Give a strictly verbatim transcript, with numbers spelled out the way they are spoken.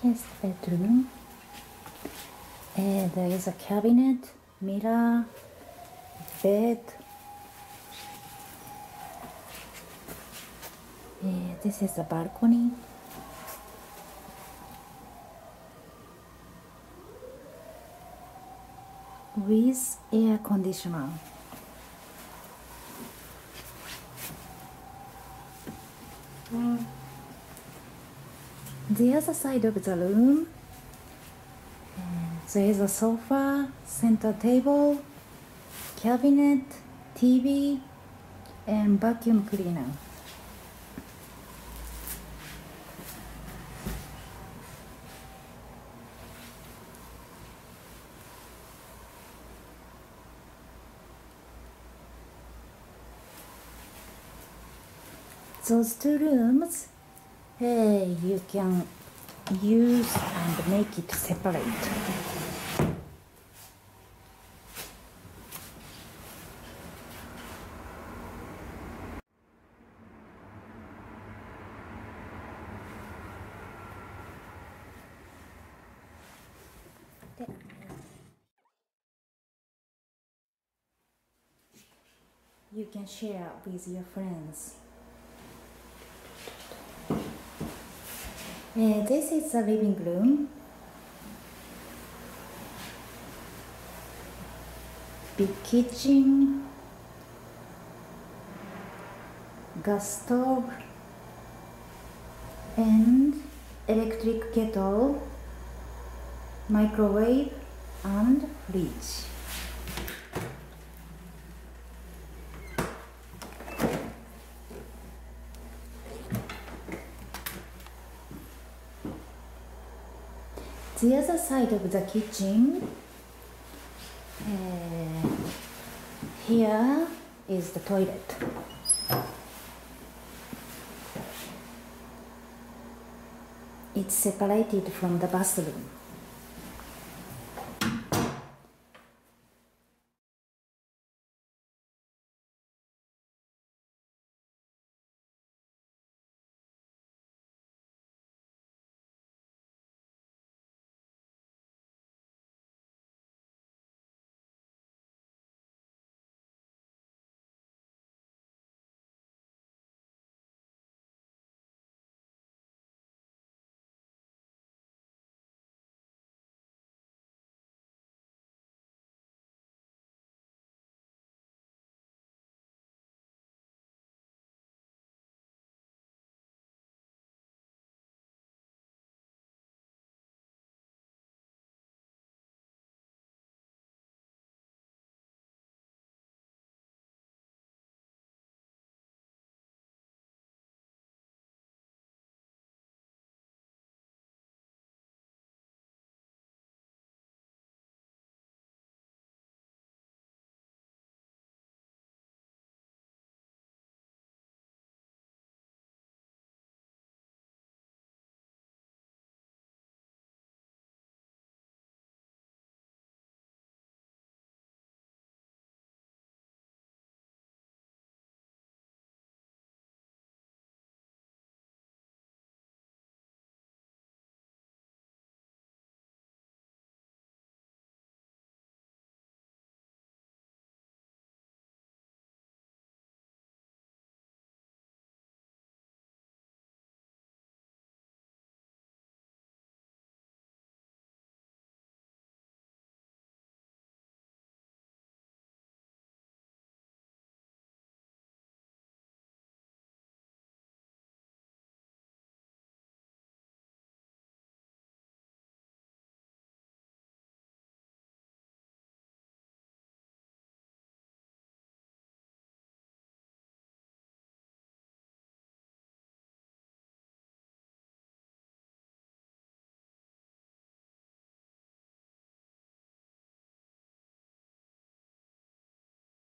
Here's the bedroom. Uh, there is a cabinet, mirror, bed. Uh, this is the balcony. With air conditioner. Mm. The other side of the room, uh, there is a sofa, center table, cabinet, T V, and vacuum cleaner. Those two rooms, hey, you can use and make it separate. You can share with your friends. Uh, this is the living room. Big kitchen, gas stove, and electric kettle, microwave, and fridge. The other side of the kitchen, uh, here is the toilet. It's separated from the bathroom.